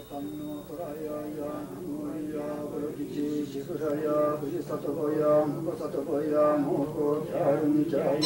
丹の虎や森や黒吉しぐらや藤里子や向里子や猛虎キャルニキャや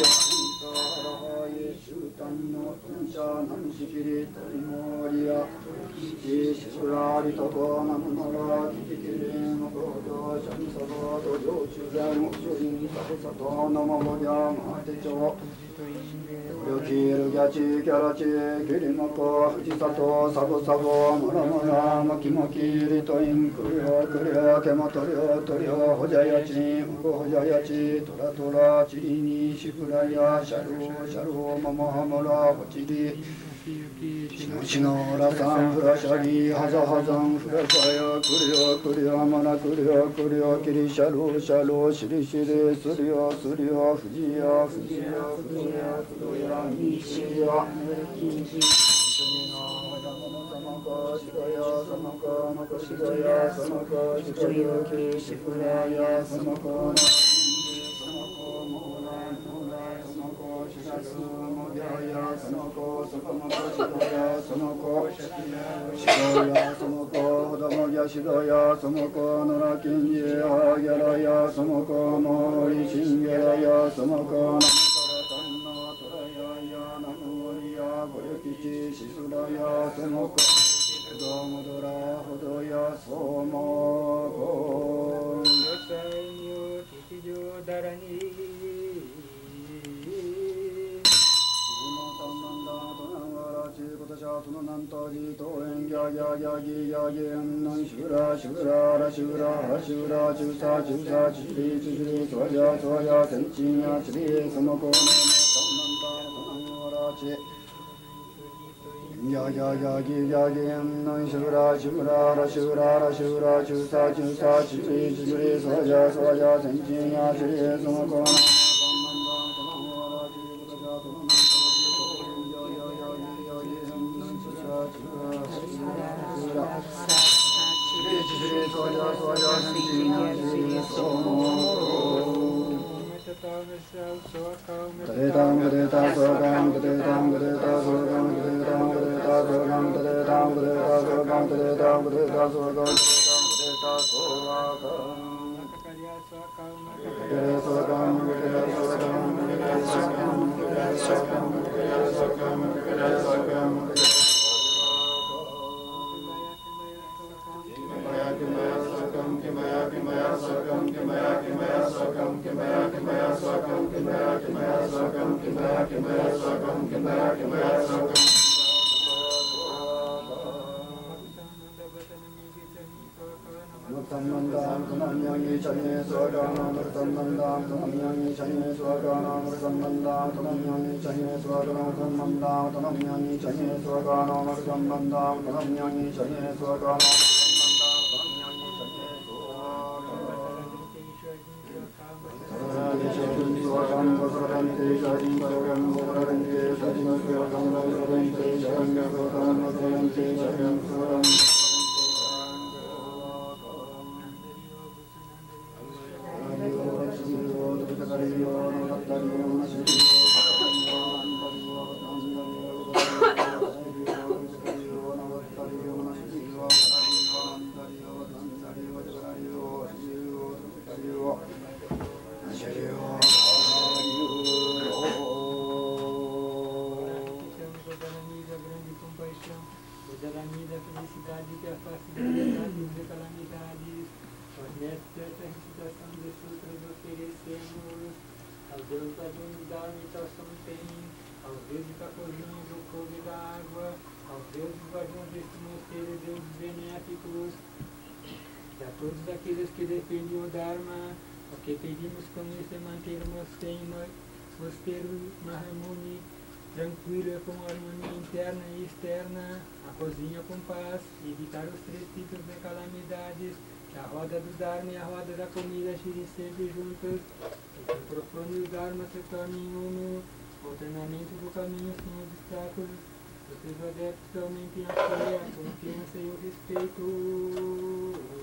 集団の豚舎南しきり鳥森やしぐらりとこなむのらキキキリンの行動シャミサバと上中山主人サコサトのまもやマテチョよきるギャチキャラチキリノコ藤里サボサボムラムラマキマキリトインクリオクリオケマトリオトリオホジャヤチウゴホジャヤチトラトラチリニシフラヤシャルオシャルオママハマラホチリシノシノラサンフラシャリハザハザンフラシャヤクリオクリオマナクリオクリオキリシャロシャロシリシリスリオスリオフジヤフジヤフジヤフドヤミシヤキジシガヤサマカマカシガヤサマカシガヤキシフラヤサマカナサマコモラモラサマコシガスモヤヤサマコサカマカシガヤサマコシガヤサマコホダモヤシガヤサマコノラキンジハギャラヤサマコモリシンギャラヤサマコナゴヨキチシスラヤセモコドモドラホドヤソモコヨサイニョキキジョダラニウノタンナンダトナンワラチコタシャトノナンタジトエンギャギャギャギギャギエンナンシュラシュララシュラハシュラチュサチュサチリチュリソヤソヤセンチンヤチリソモコノタンナンダトナンワラチやややぎやぎんのんしゅらしゅららしゅららしゅらちゅさちゅさちりちりそやそやせんちんやしりそのこな todos aqueles que defendem o Dharma, o que pedimos com isso é mantermos sempre ter uma harmonia tranquila com harmonia interna e externa, a cozinha com paz, evitar os três tipos de calamidades, que a roda do Dharma e a roda da comida girem sempre juntas, e que o profano e o Dharma se tornem uno, o treinamento do caminho sem obstáculos, que os adeptos aumentem a fé, a confiança e o respeito.